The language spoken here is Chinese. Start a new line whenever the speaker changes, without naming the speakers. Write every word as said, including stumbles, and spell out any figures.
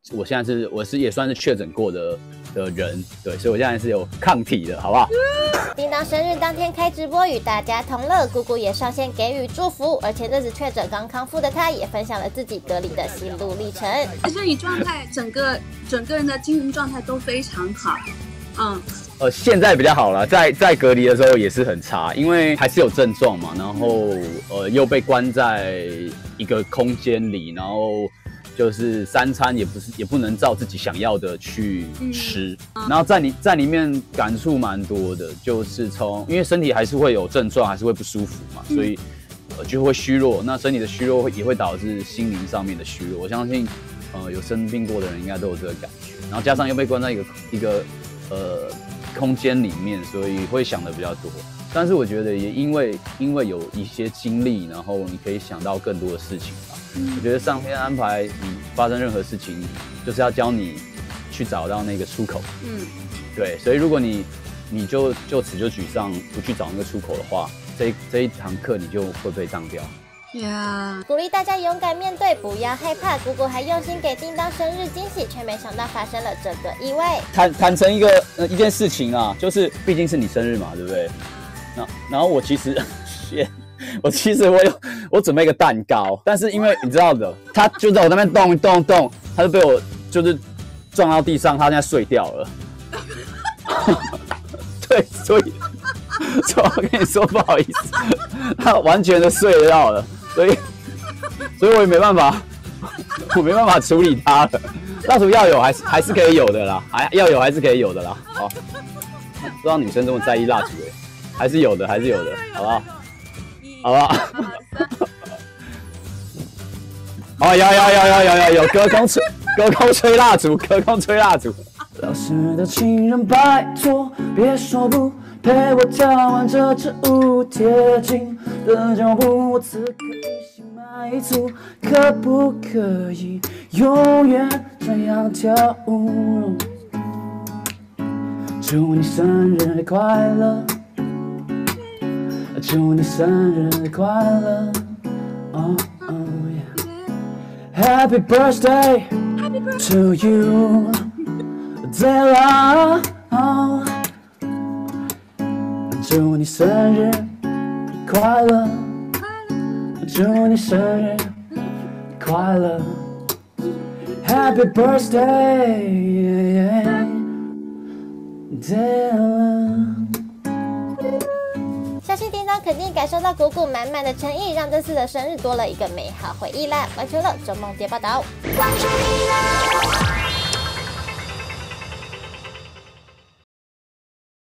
我现在是我是也算是确诊过的的人，对，所以我现在是有抗体的，好不好？
叮当生日当天开直播与大家同乐，姑姑也上线给予祝福，而前阵子确诊刚康复的她也分享了自己隔离的心路历程。
其实你状态整个整个人的精神状态都非常好，嗯。
呃，现在比较好了，在在隔离的时候也是很差，因为还是有症状嘛，然后呃又被关在一个空间里，然后就是三餐也不是也不能照自己想要的去吃，嗯、然后在里在里面感触蛮多的，就是从因为身体还是会有症状，还是会不舒服嘛，所以呃就会虚弱，那身体的虚弱也会导致心灵上面的虚弱。我相信呃有生病过的人应该都有这个感觉，然后加上又被关在一个一个呃。空间里面，所以会想的比较多。但是我觉得也因为因为有一些经历，然后你可以想到更多的事情吧。嗯、我觉得上天安排你发生任何事情，就是要教你去找到那个出口。嗯，对。所以如果你你就就此就沮丧，不去找那个出口的话，这这一堂课你就会被当掉。
Yeah. 鼓励大家勇敢面对，不要害怕。姑姑还用心给叮当生日惊喜，却没想到发生了这个意外。
坦坦诚一个、呃、一件事情啊，就是毕竟是你生日嘛，对不对？那然后我其实，我其实我有我准备一个蛋糕，但是因为你知道的，他就在我那边动一动动，他就被我就是撞到地上，他现在碎掉了。对，所以，所以我跟你说不好意思，他完全的碎掉了。所以，所以我也没办法，我没办法处理它了。蜡烛要有还是还是可以有的啦，还要有还是可以有的啦。好，不知道女生这么在意蜡烛哎，还是有的，还是有的，好不好？好不好？好，有有有有有有有，隔空吹，隔空吹蜡烛，隔空吹蜡烛。老实的情人，拜托别说不。陪我跳完这支舞，贴近的脚步，我此刻一心埋伏，可不可以永远这样跳舞？祝你生日快乐，祝你生日快乐 ，Oh oh yeah，Happy birthday to you， Della。祝你生日快乐，祝你生日快乐 ，Happy birthday，
相信叮当肯定感受到姑姑满满的诚意，让这次的生日多了一个美好回忆啦。完球了，周梦蝶报道。